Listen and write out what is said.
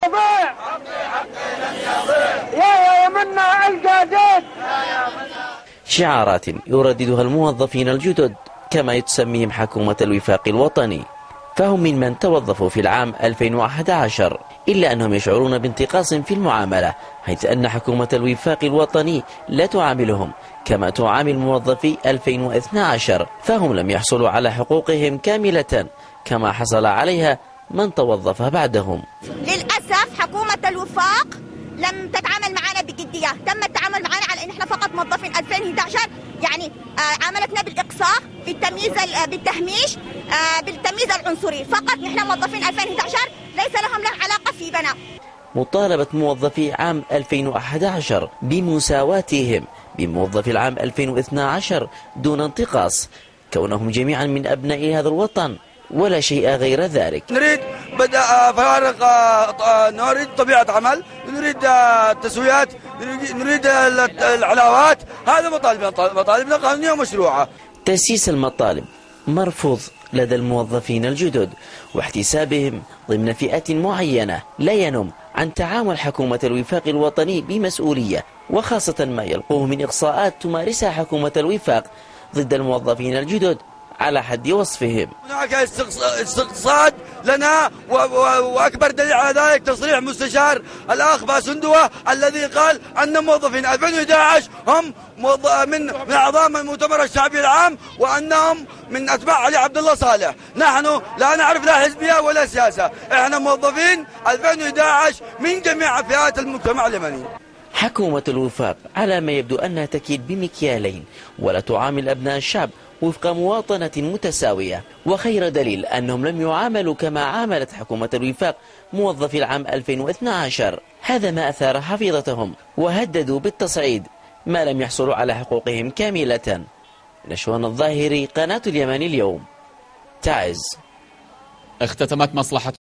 يا يمنع الجديد. شعارات يرددها الموظفين الجدد كما تسميهم حكومة الوفاق الوطني، فهم من توظفوا في العام 2011، إلا أنهم يشعرون بانتقاص في المعاملة، حيث أن حكومة الوفاق الوطني لا تعاملهم كما تعامل موظفي 2012، فهم لم يحصلوا على حقوقهم كاملة كما حصل عليها من توظف بعدهم. للأسف حكومة الوفاق لم تتعامل معنا بجدية، تم التعامل معنا على أن احنا فقط موظفين 2011، يعني عاملتنا بالإقصاء، بالتهميش، بالتمييز العنصري، فقط نحن موظفين 2011 ليس لهم علاقة في بنا. مطالبة موظفي عام 2011 بمساواتهم بموظفي العام 2012 دون انتقاص، كونهم جميعا من أبناء هذا الوطن ولا شيء غير ذلك. نريد فوارق، نريد طبيعة عمل، نريد تسويات، نريد العلاوات. هذا مطالبنا قانونية ومشروعة. تأسيس المطالب مرفوض لدى الموظفين الجدد، واحتسابهم ضمن فئة معينة لا ينم عن تعامل حكومة الوفاق الوطني بمسؤولية، وخاصة ما يلقوه من إقصاءات تمارسها حكومة الوفاق ضد الموظفين الجدد على حد وصفهم. هناك استقصاد لنا، وأكبر دليل على ذلك تصريح مستشار الأخ باسندوة الذي قال أن موظفين 2011 هم من أعضاء المؤتمر الشعبي العام، وأنهم من أتباع علي عبد الله صالح. نحن لا نعرف لا حزبية ولا سياسة، احنا موظفين 2011 من جميع فئات المجتمع اليمني. حكومة الوفاق على ما يبدو أنها تكيد بمكيالين، ولا تعامل أبناء الشعب وفق مواطنة متساوية، وخير دليل أنهم لم يعاملوا كما عاملت حكومة الوفاق موظفي العام 2012. هذا ما أثار حفيظتهم وهددوا بالتصعيد ما لم يحصلوا على حقوقهم كاملة. نشوان الظاهري، قناة اليمن اليوم، تعز. اختتمت مصلحة